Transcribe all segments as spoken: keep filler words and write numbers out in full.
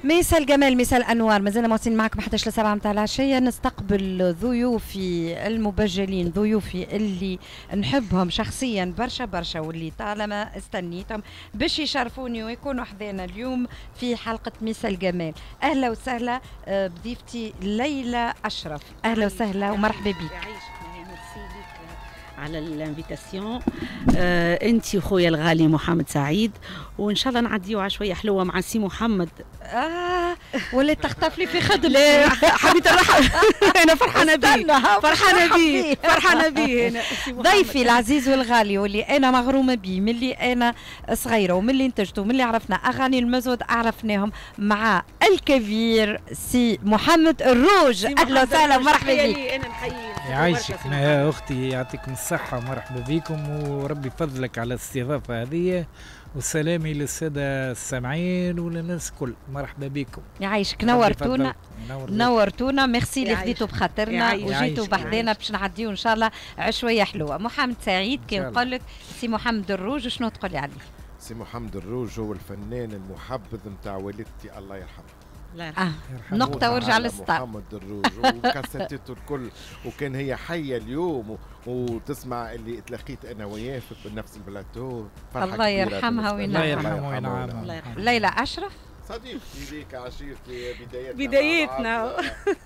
مساء الجمال مساء الانوار، مازلنا مواصلين معكم حتى لسبعة متاع العشيه. نستقبل ضيوفي المبجلين، ضيوفي اللي نحبهم شخصيا برشا برشا واللي طالما استنيتهم باش يشرفوني ويكونوا حذانا اليوم في حلقه مساء الجمال. اهلا وسهلا بضيفتي ليلى اشرف، اهلا وسهلا ومرحبا بك. على الانفيتاسيون. آه انت وخويا الغالي محمد سعيد، وان شاء الله نعديو على شويه حلوه مع سي محمد. اه ولا تخطف لي في خدمتي. لا حبيت نرحب. انا فرحانه بيه فرحانه بيه فرحانه بيه هنا ضيفي العزيز والغالي واللي انا مغرومه بيه من اللي انا صغيره ومن اللي انتجته ومن اللي عرفنا اغاني المزود عرفناهم مع الكبير سي محمد الروج. اهلا وسهلا ومرحبا بك. انا نحيي يعيشك يا اختي، يعطيكم الصحه ومرحبا بكم وربي فضلك على الاستضافه هذه، وسلامي للساده السامعين وللناس الكل. مرحبا بكم. يعيشك، نورتونا نورتونا. ميرسي اللي خديتوا بخاطرنا وجيتوا بحذانا باش نعديو ان شاء الله عشويه حلوه. محمد سعيد كي نقول لك سي محمد الروج شنو تقولي عليه؟ سي محمد الروج هو الفنان المحبذ نتاع والدتي الله يرحمه. الله يرحمه. آه. نقطة ورجع للستار. محمد الروج وكاساتته الكل، وكان هي حية اليوم وتسمع اللي تلاقيت أنا وياه في نفس البلاتو. الله يرحمها وينعمها. الله يرحمها وينعمها. ليلى أشرف صديقتي ليك عشيرتي بدايتنا بدايتنا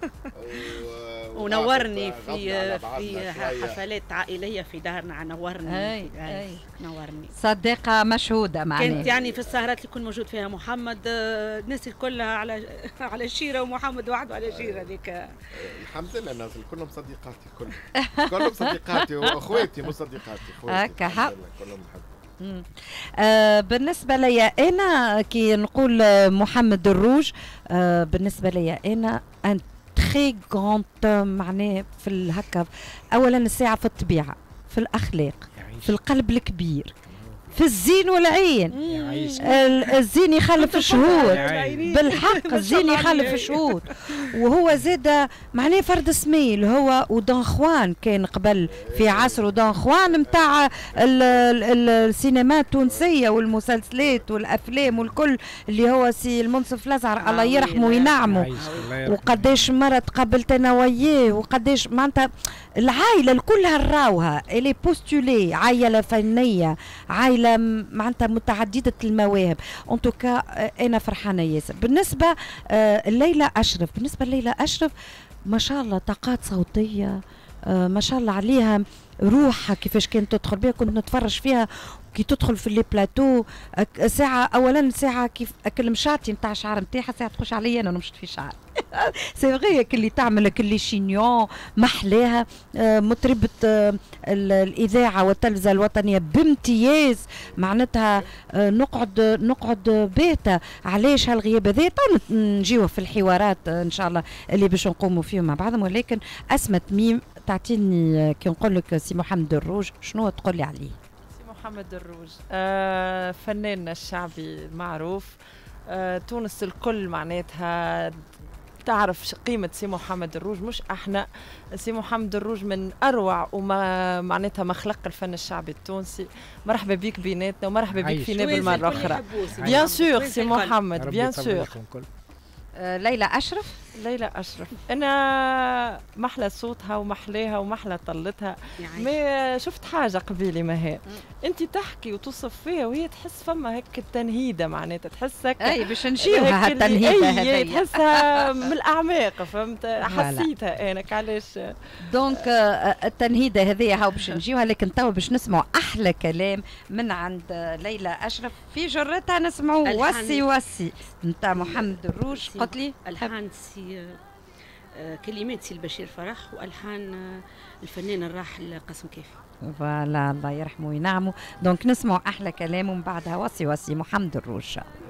ونورني في في حفلات عائليه في دارنا، نورني أي أي. نورني صديقه مشهوده معنا. كانت يعني في السهرات اللي كنت موجود فيها محمد الناس كلها على على شيره ومحمد وحده على شيره ذيك. الحمد لله الناس كلهم صديقاتي، كلهم كلهم صديقاتي واخواتي مش صديقاتي اخواتي. هكا كلهم نحب. آه بالنسبة لي أنا كي نقول محمد الروج، آه بالنسبة لي أنا أن تخي غونت معناه في الهكا. أولا الساعة في الطبيعة، في الأخلاق، في القلب الكبير، في الزين والعين. الزين يخلف الشهود بالحق، الزين يخلف الشهود. وهو زاد معناه فرد سميل هو ودون خوان، كان قبل في عصره دون خوان نتاع السينما التونسيه والمسلسلات والافلام والكل، اللي هو سي المنصف الازهر الله يرحمه وينعمه. وقداش مرت قبلت انا وياه، وقداش معناتها العائله الكلها نراوها الي بوستولي عائله فنيه، عائله معناتها متعدده المواهب. ان توكا انا فرحانه ياسر. بالنسبه الليلى اشرف، بالنسبه لليلى اشرف ما شاء الله طاقات صوتيه ما شاء الله عليها، روحها كيفاش كانت تدخل بها كنت نتفرج فيها كي تدخل في لي بلاتو. ساعه اولا ساعه كيف اكل مشاطي نتاع الشعر نتاعها، ساعه تخش عليا انا مشت في شعر. سي فغي اللي تعمل كل شينيون محلاها. مطربه الاذاعه والتلفزه الوطنيه بامتياز، معناتها نقعد نقعد باته علاش هالغياب هذا. نجيو في الحوارات ان شاء الله اللي باش نقوموا فيهم مع بعضهم، ولكن اسمى تميم تعطيني كي نقول لك سي محمد الروج شنو تقول لي عليه؟ محمد الروج آه فناننا الشعبي المعروف. آه تونس الكل معناتها تعرف قيمة سي محمد الروج، مش احنا. سي محمد الروج من اروع وما معناتها مخلق الفن الشعبي التونسي. مرحبا بك بيناتنا ومرحبا بك فينا بالمرة أخرى. بيان سور سي محمد، بيان سور. آه ليلى أشرف. ليلى أشرف أنا محلى صوتها ومحلاها ومحلى طلتها. ما شفت حاجة قبيلي ما هي أنت تحكي وتصف فيها وهي تحس فما هيك التنهيدة، معناتها تحسك أي باش نجيوها هالتنهيدة هذه تحسها من الأعماق، فهمت؟ حسيتها أنا علاش. دونك التنهيدة هذه هاو باش نجيوها، لكن توا باش نسمعوا أحلى كلام من عند ليلى أشرف في جرتها. نسمعوا وسي وسي نتاع محمد الروج. قلت لي الحان سي كلمات سي البشير فرح والحان الفنان الراحل قاسم كافي. فوالا الله يرحمه وينعمه. دونك نسمعوا احلى كلام ومن بعدها وصي وصي محمد الروج.